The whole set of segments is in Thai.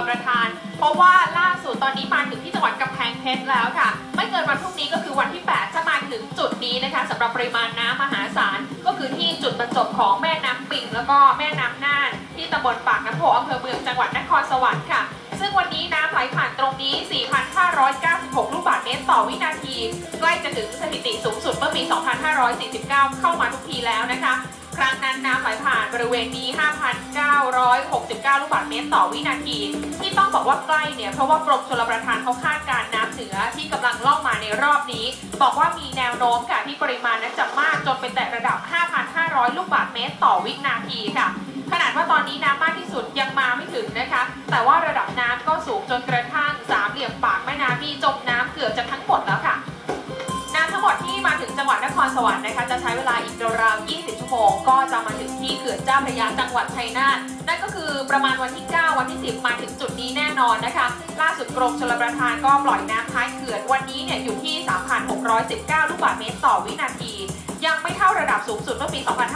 ประทานเพราะว่าล่าสุดตอนนี้มาถึงที่จังหวัดกำแพงเพชรแล้วค่ะไม่เกินวันพรุ่งนี้ก็คือวันที่ 8 จะมาถึงจุดนี้นะคะสำหรับปริมาณน้ำมหาศาลก็คือที่จุดบรรจบของแม่น้ำปิงแล้วก็แม่น้ำน่านที่ตำบลปากน้ำโพอำเภอเมืองจังหวัดนครสวรรค์ค่ะซึ่งวันนี้น้ำไหลผ่านตรงนี้ 4,596 ลูกบาศก์เมตรต่อวินาทีใกล้จะถึงสถิติสูงสุดเมื่อปี 2549 เข้ามาทุกทีแล้วนะคะครั้งนั้นน้ำไหลผ่านบริเวณนี้ 5,969 ลูกบาศก์เมตรต่อวินาทีที่ต้องบอกว่าใกล้เนี่ยเพราะว่ากรมชลประทานเขาคาดการณ์น้ำเหนือที่กำลังล่องมาในรอบนี้บอกว่ามีแนวโน้มค่ะที่ปริมาณนั้นจะมากจนเป็นแต่ระดับ 5,500 ลูกบาศก์เมตรต่อวินาทีค่ะขนาดว่าตอนนี้น้ำมากที่สุดยังมาไม่ถึงนะคะแต่ว่าระดับน้ำก็สูงจนกระทั่งสามเหลี่ยมปากแม่น้ำนี่จมน้ำเกือบจะทั้งหมดแล้วค่ะน้ำทั้งหมดที่มาถึงจังหวัดนครสวรรค์นะคะจะใช้เวลาอีกราวๆ 20 ชั่วโมงก็จะมาถึงที่เขื่อนเจ้าพระยาจังหวัดชัยนาทนั่นก็คือประมาณวันที่ 9 วันที่ 10 มาถึงจุดนี้แน่นอนนะคะล่าสุดกรมชลประทานก็ปล่อยน้ำท้ายเขื่อนวันนี้เนี่ยอยู่ที่ 3,619 ลูกบาศก์เมตรต่อวินาทียังไม่เท่าระดับสูงสุดเมื่อปี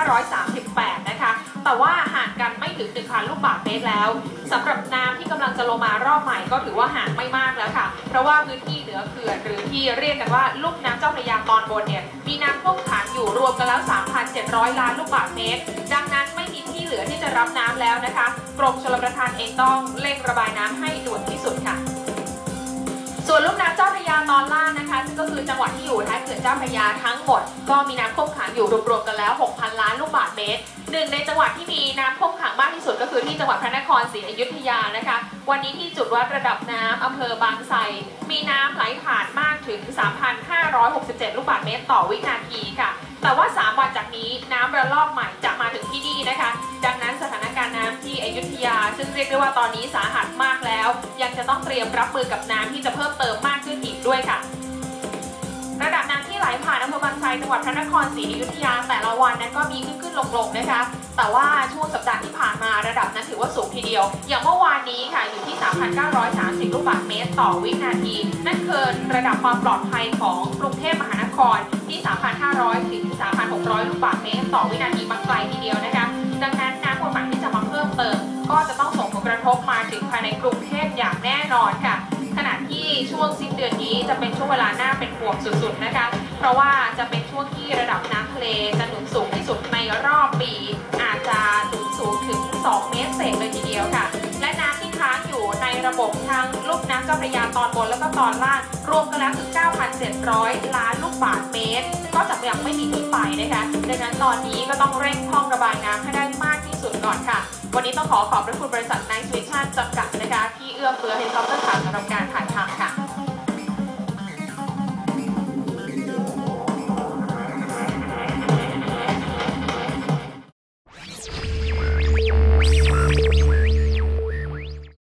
2538 นะคะแต่ว่าห่างกันไม่ถึง 1,000 ลูกบาศก์เมตรแล้วสำหรับน้ำที่กำลังจะลงมารอบใหม่ก็ถือว่าห่างไม่มากแล้วค่ะเพราะว่าพื้นที่เหนือเขื่อนหรือที่เรียกกันว่าลุ่มน้ำเจ้าพระยาตอนบนเนี่ยมีน้ำท่วมขังอยู่รวมกันแล้ว 3,700 ล้านลูกบาศก์เมตรดังนั้นไม่มีที่เหลือที่จะรับน้ำแล้วนะคะกรมชลประทานเองต้องเร่งระบายน้ำให้ด่วนที่สุดค่ะส่วนลุ่มน้ำเจ้าพระยาตอนล่างนะคะซึ่งก็คือจังหวัดที่อยู่ท้ายเขื่อนเจ้าพระยาทั้งหมดก็มีน้ำท่วมขังอยู่รวมๆกันแล้ว 6,000 ล้านลูกบาศก์เมตรหนึ่งในจังหวัดที่มีน้ำท่วมขังมากที่สุดก็คือที่จังหวัดพระนครศรีอยุธยานะคะวันนี้ที่จุดวัดระดับน้ำอำเภอบางไทรมีน้ำไหลผ่านมากถึง 3,567 ลูกบาศก์เมตรต่อวินาทีค่ะแต่ว่า3วันจากนี้น้ำระลอกใหม่จะมาถึงที่นี่นะคะดังนั้นสถานการณ์น้ำที่อยุธยาซึ่งเรียกได้ว่าตอนนี้สาหัสมากแล้วยังจะต้องเตรียมรับมือกับน้ำที่จะเพิ่มเติมมากขึ้นอีกด้วยค่ะระดับน้ำที่ไหลผ่านอำเภอบางไทรจังหวัดพระนครศรีอยุธยาแต่ละวันนั้นก็มีขึ้นลงๆนะคะแต่ว่าช่วงสัปดาห์ที่ผ่านมาระดับนั้นถือว่าสูงทีเดียวอย่างเมื่อวานนี้ค่ะอยู่ที่ 3,930 ลูกบาศก์เมตรต่อวินาทีนั่นคือระดับความปลอดภัยของกรุงเทพมหานครที่ 3,500 ถึง 3,600 ลูกบาศก์เมตรต่อวินาทีบางไกลทีเดียวนะคะดังนั้นน้ำมวลใหม่ที่จะมาเพิ่มเติมก็จะต้องส่งผลกระทบมาถึงภายในกรุงเทพอย่างแน่นอนค่ะขณะที่ช่วงสิ้นเดือนนี้จะเป็นช่วงเวลาน่าเป็นห่วงสุดๆนะคะเพราะว่าจะเป็นช่วงที่ระดับน้ำทะเลจะหนุนสูงที่สุดในรอบปีอาจจะหนุนสูงถึง 2 เมตรเศษเลยทีเดียวค่ะและน้ำที่ค้างอยู่ในระบบทั้งลุ่มน้ำเจ้าพระยาตอนบนแล้วก็ตอนล่างรวมกันแล้วถึง 9,700 ล้านลูกบาศก์เมตรก็จะยังไม่มีที่ไปนะคะดังนั้นตอนนี้ก็ต้องเร่งท่องระบายน้ำให้ได้มากที่สุดก่อนค่ะวันนี้ต้องขอบพระคุณบริษัท Night Vision จำกัดนะคะที่เอื้อเฟื้อให้เฮลิคอปเตอร์ข่าวสำหรับการถ่ายทำค่ะ